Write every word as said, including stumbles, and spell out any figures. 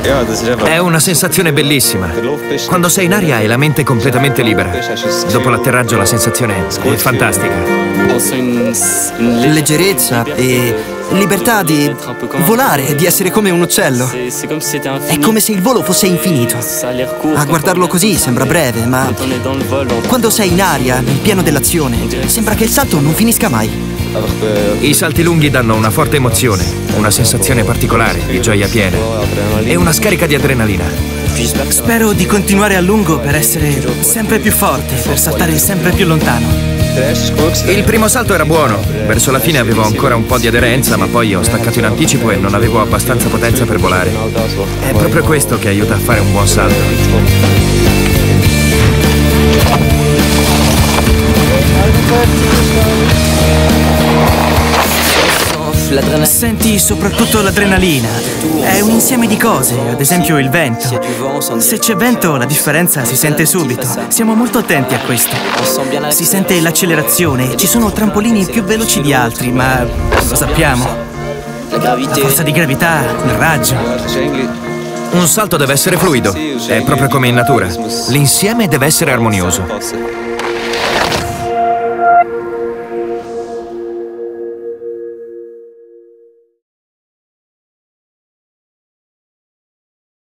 È una sensazione bellissima. Quando sei in aria hai la mente completamente libera. Dopo l'atterraggio la sensazione è fantastica. Leggerezza e libertà di volare, di essere come un uccello. È come se il volo fosse infinito. A guardarlo così sembra breve, ma quando sei in aria, nel pieno dell'azione, sembra che il salto non finisca mai. I salti lunghi danno una forte emozione, una sensazione particolare di gioia piena e una scarica di adrenalina. Spero di continuare a lungo per essere sempre più forte, per saltare sempre più lontano. Il primo salto era buono, verso la fine avevo ancora un po' di aderenza, ma poi ho staccato in anticipo e non avevo abbastanza potenza per volare. È proprio questo che aiuta a fare un buon salto. Senti soprattutto l'adrenalina. È un insieme di cose, ad esempio il vento. Se c'è vento la differenza si sente subito. Siamo molto attenti a questo. Si sente l'accelerazione. Ci sono trampolini più veloci di altri, ma lo sappiamo. La forza di gravità, il raggio. Un salto deve essere fluido, è proprio come in natura. L'insieme deve essere armonioso.